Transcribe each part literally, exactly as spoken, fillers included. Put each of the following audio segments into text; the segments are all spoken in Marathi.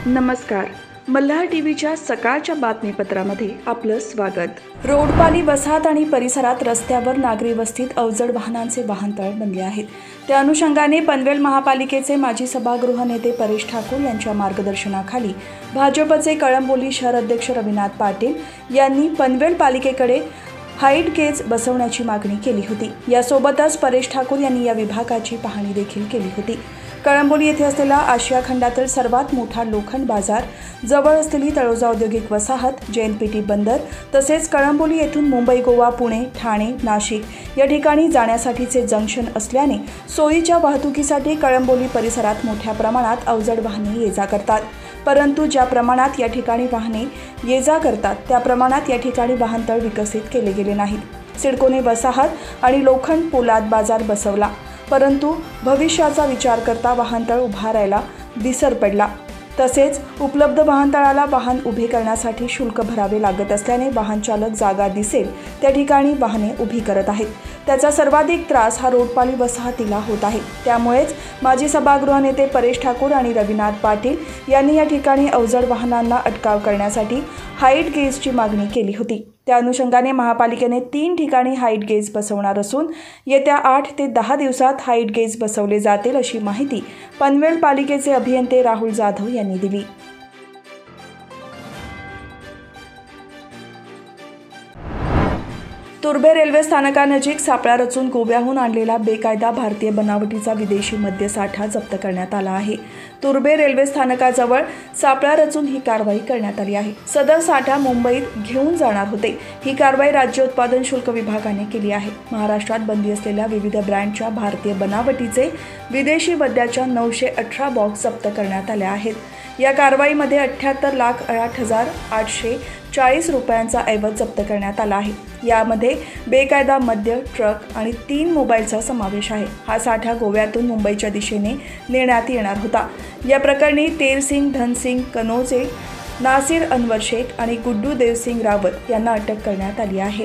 नमस्कार. मल्हार टीव्हीच्या सकाळच्या बातमीपत्रामध्ये आपलं स्वागत. रोडपाली वसाहत आणि परिसरात रस्त्यावर नागरी वस्तीत अवजड वाहनांचे वाहनतळ बनले आहेत. त्या अनुषंगाने पनवेल महापालिकेचे माजी सभागृह नेते परेश ठाकूर यांच्या मार्गदर्शनाखाली भाजपचे कळंबोली शहर अध्यक्ष रविनाथ पाटील यांनी पनवेल पालिकेकडे हाईट गेज बसवण्याची मागणी केली होती. यासोबतच परेश ठाकूर यांनी या विभागाची पाहणी देखील केली होती. कळंबोली येथे असलेला आशिया खंडातील सर्वात मोठा लोखंड बाजार, जवळ असलेली तळोजा औद्योगिक वसाहत, जेएनपीटी बंदर तसेच कळंबोली येथून मुंबई, गोवा, पुणे, ठाणे, नाशिक या ठिकाणी जाण्यासाठीचे जंक्शन असल्याने सोयीच्या वाहतुकीसाठी कळंबोली परिसरात मोठ्या प्रमाणात अवजड वाहने ये जा करतात. परंतु ज्या प्रमाणात या ठिकाणी वाहने ये जा करतात त्या प्रमाणात या ठिकाणी वाहनतळ विकसित केले गेले नाहीत. सिडकोने वसाहत आणि लोखंड पोलाद बाजार बसवला, परंतु भविष्याचा विचार करता वाहनतळ उभारायला विसर पडला. तसेच उपलब्ध वाहनतळाला वाहन उभे करण्यासाठी शुल्क भरावे लागत असल्याने वाहन चालक जागा दिसेल त्या ठिकाणी वाहने उभी करत आहेत. त्याचा सर्वाधिक त्रास हा रोडपाली वसाहतीला होत आहे. त्यामुळेच माजी सभागृह नेते परेश ठाकूर आणि रविनाथ पाटील यांनी या ठिकाणी अवजड वाहनांना अटकाव करण्यासाठी हाईट गेजची मागणी केली होती. त्या अनुषंगाने महापालिकेने तीन ठिकाणी हाईट गेज बसवणार असून येत्या आठ ते दहा दिवसात हाईट गेज बसवले जातील अशी माहिती पनवेल पालिकेचे अभियंते राहुल जाधव यांनी दिली. तुर्भे रेल्वे स्थानकानजीक सापळा रचून गोव्याहून आणलेला बेकायदा भारतीय बनावटीचा विदेशी मद्यसाठा जप्त करण्यात आला आहे. तुर्भे रेल्वे स्थानकाजवळ सापळा रचून ही कारवाई करण्यात आली आहे. सदर साठा मुंबईत घेऊन जाणार होते. ही कारवाई राज्य उत्पादन शुल्क विभागाने केली आहे. महाराष्ट्रात बंदी असलेल्या विविध ब्रँडच्या भारतीय बनावटीचे विदेशी मद्याच्या नऊशे अठरा बॉक्स जप्त करण्यात आल्या आहेत. या कारवाईमध्ये अठ्ठ्याहत्तर लाख आठ हजार आठशे चाळीस रुपयांचा ऐवज जप्त करण्यात आला आहे. यामध्ये बेकायदा मद्य, ट्रक आणि तीन मोबाईलचा समावेश आहे. हा साठा गोव्यातून मुंबईच्या दिशेने नेण्यात येणार होता. या प्रकरणी तेरसिंग धनसिंग कनोजे, नासिर अनवर शेख आणि गुड्डू देवसिंग रावत यांना अटक करण्यात आली आहे.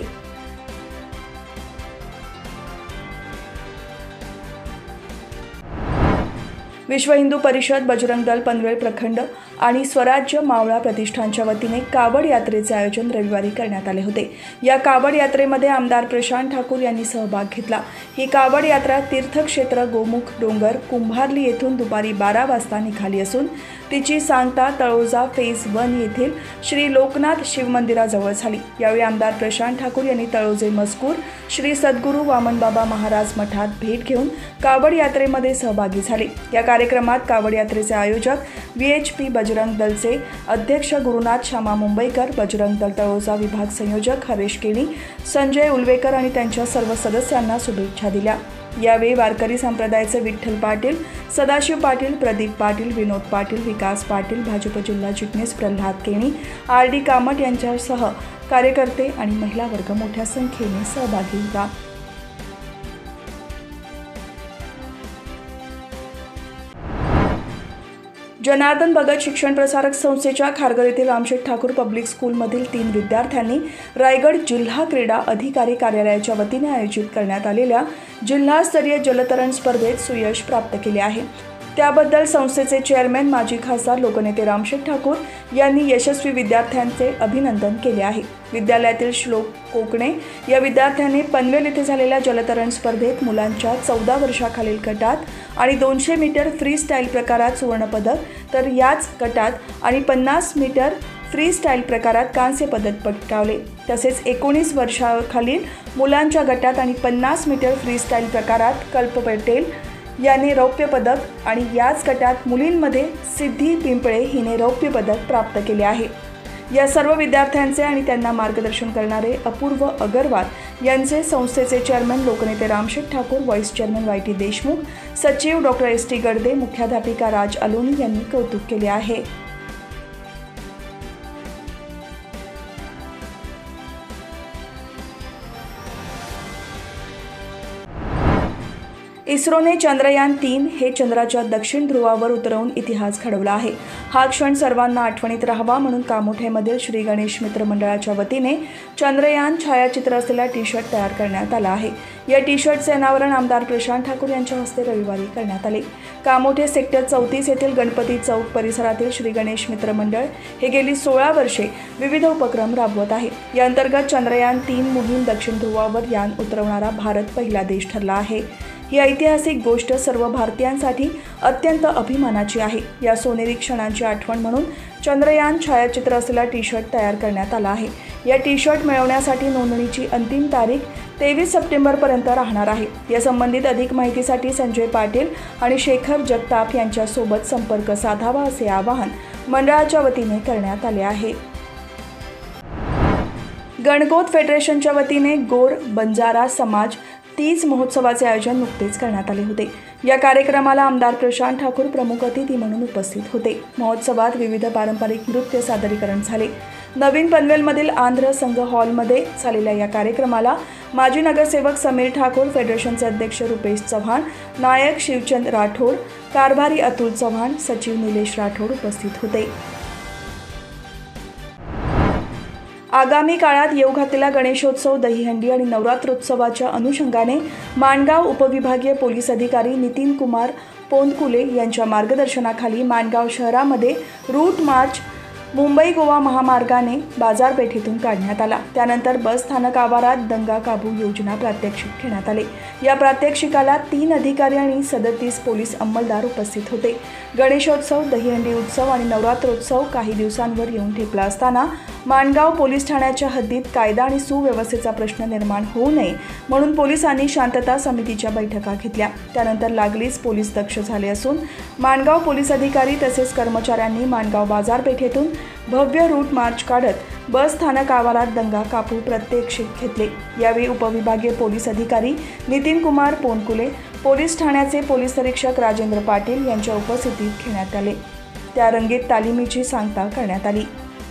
विश्व हिंदू परिषद, बजरंग दल पनवेल प्रखंड आणि स्वराज्य मावळा प्रतिष्ठानच्या वतीने कावड यात्रेचे आयोजन रविवारी करण्यात आले होते. या कावड यात्रेमध्ये आमदार प्रशांत ठाकूर यांनी सहभाग घेतला. ही कावड यात्रा तीर्थक्षेत्र गोमुख डोंगर कुंभारली येथून दुपारी बारा वाजता निघाली असून तिची सांगता तळोजा फेज वन येथील श्री लोकनाथ शिवमंदिराजवळ झाली. यावेळी आमदार प्रशांत ठाकूर यांनी तळोजे मजकूर श्री सद्गुरू वामनबाबा महाराज मठात भेट घेऊन कावड यात्रेमध्ये सहभागी झाले. या कार्यक्रमात कावड यात्रेचे आयोजक व्ही एच पी बजरंग दलचे अध्यक्ष गुरुनाथ श्यामा मुंबईकर, बजरंग दल तळोजा विभाग संयोजक हरेश केणी, संजय उलवेकर आणि त्यांच्या सर्व सदस्यांना शुभेच्छा दिल्या. यावेळी वारकरी संप्रदायाचे विठ्ठल पाटील, सदाशिव पाटील, प्रदीप पाटील, विनोद पाटील, विकास पाटील, भाजप जिल्हा चिटणीस प्रल्हाद केणी, आर डी कामत यांच्यासह कार्यकर्ते आणि महिला वर्ग मोठ्या संख्येने सहभागी होता. जनार्दन भगत शिक्षण प्रसारक संस्थेच्या खारघर येथील रामशेठ ठाकूर पब्लिक स्कूलमधील तीन विद्यार्थ्यांनी रायगड जिल्हा क्रीडा अधिकारी कार्यालयाच्या वतीने आयोजित करण्यात आलेल्या जिल्हास्तरीय जलतरण स्पर्धेत सुयश प्राप्त केले आहे. त्याबद्दल संस्थेचे चेअरमॅन माजी खासदार लोकनेते रामशेठ ठाकूर यांनी यशस्वी विद्यार्थ्यांचे अभिनंदन केले आहे. विद्यालयातील श्लोक कोकणे या विद्यार्थ्याने पनवेल येथे झालेल्या जलतरण स्पर्धेत मुलांच्या चौदा वर्षाखालील गटात आणि दोनशे मीटर फ्री स्टाईल प्रकारात सुवर्णपदक, तर याच गटात आणि पन्नास मीटर फ्री स्टाईल प्रकारात कांस्य पदक पटकावले. तसेच एकोणीस वर्षाखालील मुलांच्या गटात आणि पन्नास मीटर फ्री स्टाईल प्रकारात कल्प पटेल याने रौप्य पदक आणि याच गटात मुलींमध्ये सिद्धी पिंपळे हिने रौप्य पदक प्राप्त केले आहे. या सर्व विद्यार्थ्यांचे आणि त्यांना मार्गदर्शन करणारे अपूर्व अगरवाल यांचे संस्थेचे चेअरमन लोकनेते Ramsheth Thakur, vice chairman Y T Deshmukh, सचिव डॉक्टर एस टी गडदे, मुख्याध्यापिका राज अलोनी यांनी कौतुक केले आहे. इस्रोने चंद्रयान तीन हे चंद्राच्या दक्षिण ध्रुवावर उतरवून इतिहास घडवला आहे. हा क्षण सर्वांना आठवणीत राहावा म्हणून कामोठ्यामधील श्री गणेश मित्र मंडळाच्या वतीने चंद्रयान छायाचित्र असलेला टी शर्ट तयार करण्यात आला आहे. या टी शर्टचे अनावरण आमदार प्रशांत ठाकूर यांच्या हस्ते रविवारी करण्यात आले। कामोठे सेक्टर चौतीस येथील गणपती चौक परिसरातील श्री गणेश मित्र मंडळ हे गेली सोळा वर्षे विविध उपक्रम राबवत आहे। या अंतर्गत चंद्रयान तीन मोहीम दक्षिण ध्रुवावर यान उतरवणारा भारत पहिला देश ठरला आहे। ही ऐतिहासिक गोष्ट सर्व भारतीयांसाठी अत्यंत अभिमानाची आहे। या सोनेरी क्षणांची आठवण म्हणून चंद्रयान छायाचित्र असलेला टी शर्ट तयार करण्यात आला आहे। या टी शर्ट मिळवण्यासाठी नोंदणीची अंतिम तारीख तेवीस सप्टेंबरपर्यंत राहणार आहे। या संबंधित अधिक माहितीसाठी संजय पाटील आणि शेखर जगताप यांच्यासोबत संपर्क साधावा असे आवाहन मंडळाच्या वतीने करण्यात आले आहे। गणगोत फेडरेशनच्या वतीने गोर बंजारा समाज तीज महोत्सवाचे आयोजन नुकतेच करण्यात आले होते। या कार्यक्रमाला आमदार प्रशांत ठाकूर प्रमुख अतिथी म्हणून उपस्थित होते। महोत्सवात विविध पारंपरिक नृत्य सादरीकरण झाले। नवीन पनवेलमधील आंध्र संघ हॉलमध्ये झालेल्या या कार्यक्रमाला माजी नगरसेवक समीर ठाकूर, फेडरेशनचे अध्यक्ष रुपेश चव्हाण, नायक शिवचंद राठोड, कारभारी अतुल चव्हाण, सचिव निलेश राठोड उपस्थित होते। आगामी काळात येऊ घातलेला गणेशोत्सव, दहीहंडी आणि नवरात्रोत्सवाच्या अनुषंगाने माणगाव उपविभागीय पोलीस अधिकारी नितीन कुमार पोंदकुले यांच्या मार्गदर्शनाखाली माणगाव शहरामध्ये रूट मार्च मुंबई गोवा महामार्गाने बाजारपेठेतून काढण्यात आला। त्यानंतर बस स्थानक आवारात दंगा काबू योजना प्रात्यक्षिक घेण्यात आले। या प्रात्यक्षिकाला तीन अधिकारी आणि सदतीस पोलीस अंमलदार उपस्थित होते। गणेशोत्सव, दहीहंडी उत्सव आणि नवरात्रोत्सव काही दिवसांवर येऊन ठेपला असताना माणगाव पोलीस ठाण्याच्या हद्दीत कायदा आणि सुव्यवस्थेचा प्रश्न निर्माण होऊ नये म्हणून पोलिसांनी शांतता समितीच्या बैठका घेतल्या। त्यानंतर लागलीच पोलीस दक्ष झाले असून माणगाव पोलीस अधिकारी तसेच कर्मचाऱ्यांनी माणगाव बाजारपेठेतून भव्य रूट मार्च काढत बस स्थानक आवारात दंगा कापू प्रात्यक्षिक घेतले। यावेळी उपविभागीय पोलीस अधिकारी नितीन कुमार पोंदकुले, पोलीस ठाण्याचे पोलीस निरीक्षक राजेंद्र पाटील यांच्या उपस्थितीत घेण्यात आले। त्या रंगीत तालिमीची सांगता करण्यात आली।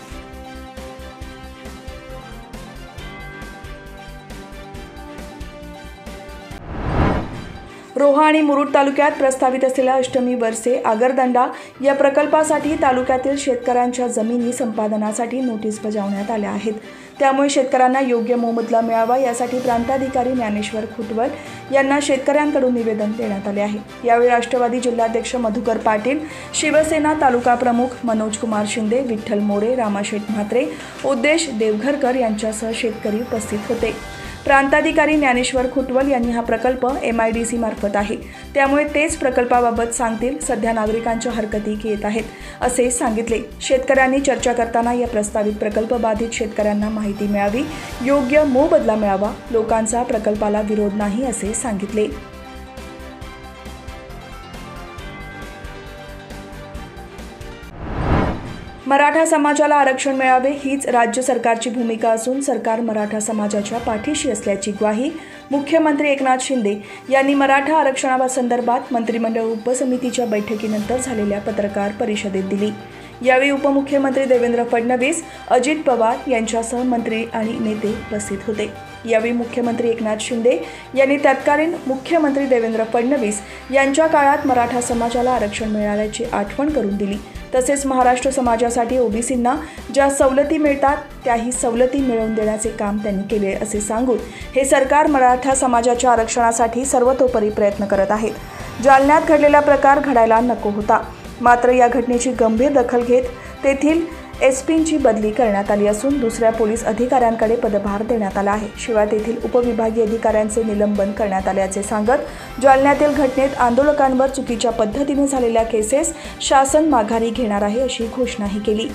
रोहा आणि मुरुड तालुक्यात प्रस्तावित असलेल्या अष्टमी वर्से आगरदंडा या प्रकल्पासाठी तालुक्यातील शेतकऱ्यांच्या जमिनी संपादनासाठी नोटीस बजावण्यात आल्या आहेत। त्यामुळे शेतकऱ्यांना योग्य मोबदला मिळावा यासाठी प्रांताधिकारी ज्ञानेश्वर खुटवल यांना शेतकऱ्यांकडून निवेदन देण्यात आले आहे। यावेळी राष्ट्रवादी जिल्हाध्यक्ष मधुकर पाटील, शिवसेना तालुका प्रमुख मनोज कुमार शिंदे, विठ्ठल मोरे, रामाशेठ म्हात्रे, उद्देश देवघरकर यांच्यासह शेतकरी उपस्थित होते। प्रांताधिकारी ज्ञानेश्वर खुटवल यांनी हा प्रकल्प एम आय डी सी मार्फत आहे, त्यामुळे तेच प्रकल्पाबाबत सांगतील। सध्या नागरिकांच्या हरकती येत आहेत असे सांगितले। शेतकऱ्यांनी चर्चा करताना या प्रस्तावित प्रकल्प बाधित शेतकऱ्यांना माहिती मिळावी, योग्य मोबदला मिळावा, लोकांचा प्रकल्पाला विरोध नाही असे सांगितले। मराठा समाजाला आरक्षण मिळावे हीच राज्य सरकारची भूमिका असून सरकार मराठा समाजाच्या पाठीशी असल्याची ग्वाही मुख्यमंत्री एकनाथ शिंदे यांनी मराठा आरक्षणासंदर्भात मंत्रिमंडळ उपसमितीच्या बैठकीनंतर झालेल्या पत्रकार परिषदेत दिली। यावेळी उपमुख्यमंत्री देवेंद्र फडणवीस, अजित पवार यांच्यासह मंत्री आणि नेते उपस्थित होते। यावेळी मुख्यमंत्री एकनाथ शिंदे यांनी तत्कालीन मुख्यमंत्री देवेंद्र फडणवीस यांच्या काळात मराठा समाजाला आरक्षण मिळाल्याची आठवण करून दिली। तसेच महाराष्ट्र समाजासाठी ओबीसींना ज्या सवलती मिळतात त्याही सवलती मिळवून देण्याचे काम त्यांनी केले असे सांगून हे सरकार मराठा समाजाच्या आरक्षणासाठी सर्वतोपरी प्रयत्न करत आहे। जालन्यात घडलेला प्रकार घडायला नको होता, मात्र या घटनेची गंभीर दखल घेत तेथील एस पींची बदली करण्यात आली असून दुसऱ्या पोलीस अधिकाऱ्यांकडे पदभार देण्यात आला आहे। शिवाय तेथील उपविभागीय अधिकाऱ्यांचे निलंबन करण्यात आल्याचे सांगत जालन्यातील घटनेत आंदोलकांवर चुकीच्या पद्धतीने झालेल्या केसेस शासन माघारी घेणार आहे अशी घोषणाही केली।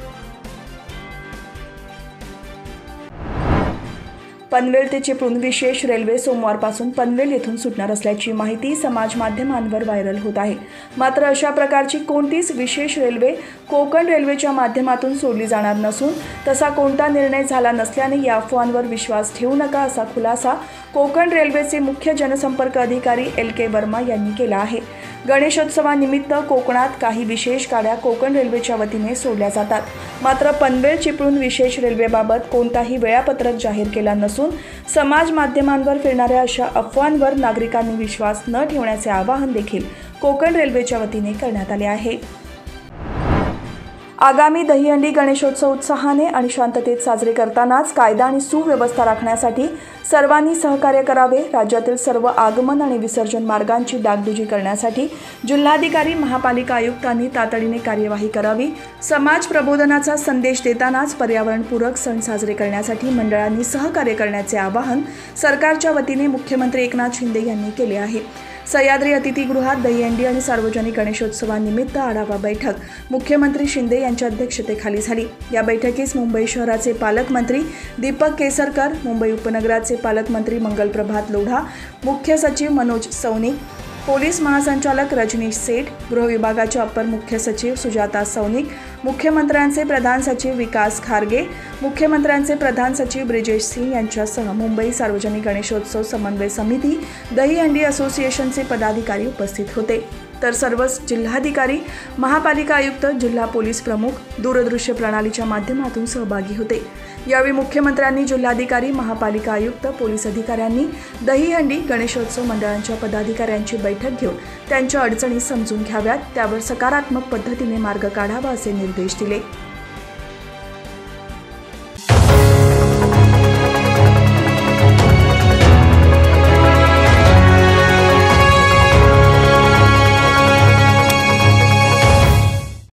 पनवेल ते चिपळूण विशेष रेल्वे सोमवारपासून पनवेल येथून सुटणार असल्याची माहिती समाज माध्यमांवर व्हायरल होत आहे। मात्र अशा प्रकारची कोणतीच विशेष रेल्वे कोकण रेल्वेच्या माध्यमातून सोडली जाणार नसून तसा कोणता निर्णय झाला नसल्याने या अफवांवर विश्वास ठेवू नका असा खुलासा कोकण रेल्वेचे मुख्य जनसंपर्क अधिकारी एल के वर्मा यांनी केला आहे। गणेशोत्सवानिमित्त कोकणात काही विशेष गाड्या कोकण रेल्वेच्या वतीने सोडल्या जातात, मात्र पनवेल चिपळूण विशेष रेल्वेबाबत कोणताही वेळापत्रक जाहीर केला नसून समाज माध्यमांवर फिरणाऱ्या अशा अफवांवर नागरिकांनी विश्वास न ठेवण्याचे आवाहन देखील कोकण रेल्वेच्या वतीने करण्यात आले आहे। आगामी दहीहंडी गणेशोत्सव उत्साहाने आणि शांततेत साजरे करतानाच कायदा आणि सुव्यवस्था राखण्यासाठी सर्वांनी सहकार्य करावे। राज्यातील सर्व आगमन आणि विसर्जन मार्गांची डागडुजी करण्यासाठी जिल्हाधिकारी महापालिका आयुक्तांनी तातडीने कार्यवाही करावी। समाज प्रबोधनाचा संदेश देतानाच पर्यावरणपूरक सण साजरे करण्यासाठी मंडळांनी सहकार्य करण्याचे आवाहन सरकारच्या वतीने मुख्यमंत्री एकनाथ शिंदे यांनी केले आहे। सह्याद्री अतिथीगृहात दहीहंडी आणि सार्वजनिक गणेशोत्सवानिमित्त आढावा बैठक मुख्यमंत्री शिंदे यांच्या अध्यक्षतेखाली झाली। या बैठकीस मुंबई शहराचे पालकमंत्री दीपक केसरकर, मुंबई उपनगराचे पालकमंत्री मंगलप्रभात लोढा, मुख्य सचिव मनोज सौनिक, पोलीस महासंचालक रजनीश सेठ, गृह विभागाचे अपर मुख्य सचिव सुजाता सौनिक, मुख्यमंत्र्यांचे प्रधान सचिव विकास खारगे, मुख्यमंत्र्यांचे प्रधान सचिव ब्रिजेश सिंह यांच्यासह मुंबई सार्वजनिक गणेशोत्सव समन्वय समिती, दहीहंडी असोसिएशनचे पदाधिकारी उपस्थित होते। तर सर्वच जिल्हाधिकारी, महापालिका आयुक्त, जिल्हा पोलीस प्रमुख दूरदृश्य प्रणालीच्या माध्यमातून सहभागी होते। यावेळी मुख्यमंत्र्यांनी जिल्हाधिकारी, महापालिका आयुक्त, पोलीस अधिकाऱ्यांनी दहीहंडी गणेशोत्सव मंडळांच्या पदाधिकाऱ्यांची बैठक घेऊन त्यांच्या अडचणी समजून घ्याव्यात, त्यावर सकारात्मक पद्धतीने मार्ग काढावा असे निर्देश दिले।